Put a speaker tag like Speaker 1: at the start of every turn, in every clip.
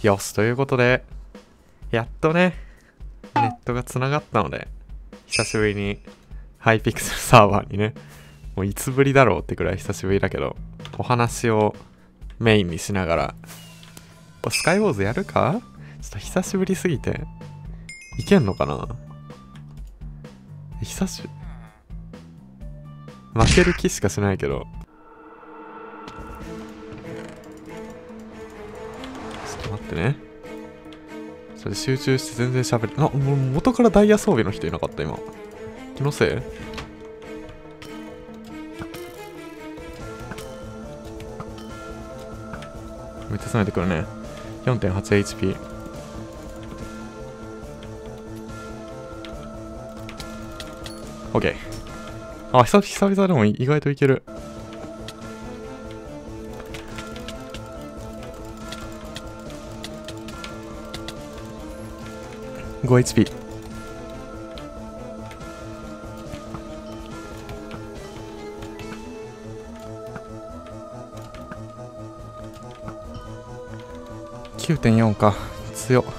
Speaker 1: よし、ということで、やっとね、ネットが繋がったので、久しぶりにハイピクセルサーバーにね、もういつぶりだろうってくらい久しぶりだけど、お話をメインにしながら、スカイウォーズやるか？ちょっと久しぶりすぎて、いけんのかな？負ける気しかしないけど。ちょっと待ってね。それ集中して全然喋る。もう元からダイヤ装備の人いなかった今。気のせい？めっちゃ攻めてくるね。4.8HP。OK。あ、久々でも意外といける。5HP。9.4 か。強っ。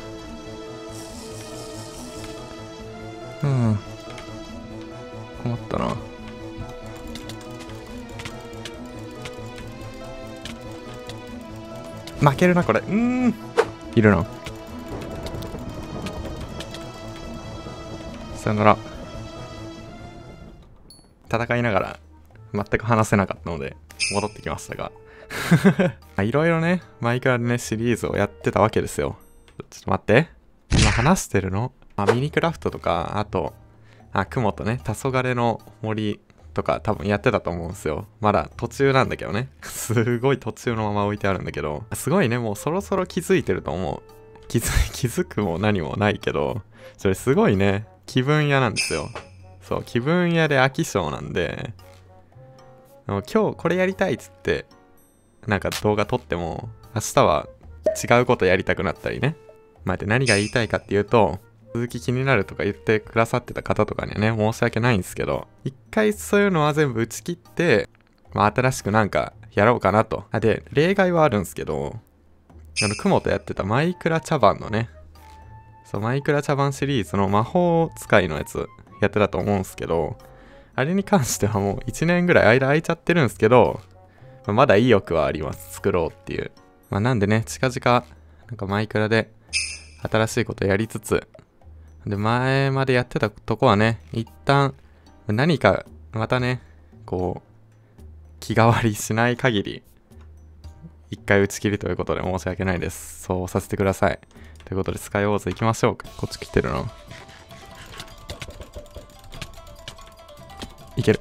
Speaker 1: 困ったな。負けるな、これ。いるな。さよなら。戦いながら全く話せなかったので戻ってきましたがいろいろね、マイクラでね、シリーズをやってたわけですよ。ちょっと待って。今話してるの？ミニクラフトとか、あと、雲とね、黄昏の森とか多分やってたと思うんですよ。まだ途中なんだけどね。すごい途中のまま置いてあるんだけど、すごいね、もうそろそろ気づいてると思う。気づくも何もないけど、それすごいね、気分屋なんですよ。そう、気分屋で飽き性なんで、今日これやりたいっつって、なんか動画撮っても、明日は違うことやりたくなったりね。待って、何が言いたいかっていうと、続き気になるとか言ってくださってた方とかにはね、申し訳ないんですけど、一回そういうのは全部打ち切って、新しくなんかやろうかなと。で、例外はあるんですけど、雲とやってたマイクラ茶番のね、そう、マイクラ茶番シリーズの魔法使いのやつやってたと思うんですけど、あれに関してはもう1年ぐらい間空いちゃってるんですけど、まだ意欲はあります。作ろうっていう。なんでね、近々、なんかマイクラで新しいことやりつつ、で、前までやってたとこはね、一旦、何か、またね、こう、気変わりしない限り、一回打ち切りということで申し訳ないです。そうさせてください。ということで、スカイウォーズ行きましょうか。こっち来てるの。いける。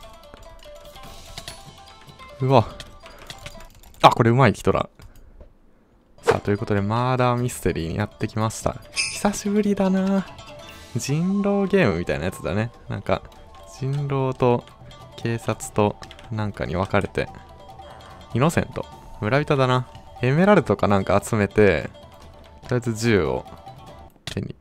Speaker 1: うわ。これうまい人だ。さあ、ということで、マーダーミステリーにやってきました。久しぶりだな。人狼ゲームみたいなやつだね。なんか、人狼と警察となんかに分かれて、イノセント。村人だな。エメラルドかなんか集めて、とりあえず銃を手に。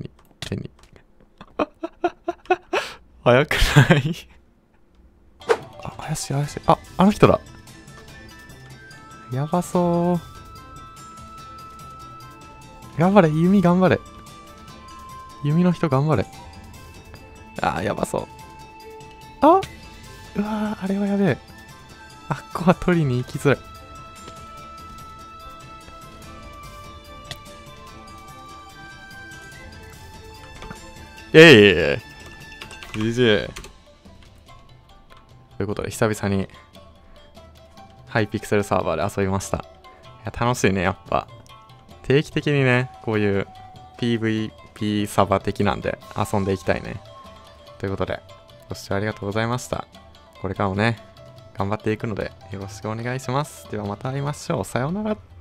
Speaker 1: 早くない怪しい。あの人だ。やばそう。頑張れ、弓頑張れ。弓の人頑張れ。やばそう。うわー、あれはやべえ。ここは取りに行きづらい。GG。ということで、久々にハイピクセルサーバーで遊びました。楽しいね、やっぱ。定期的にね、こういう PVP サバ的なんで遊んでいきたいね。ということで、ご視聴ありがとうございました。これからもね、頑張っていくのでよろしくお願いします。ではまた会いましょう。さようなら。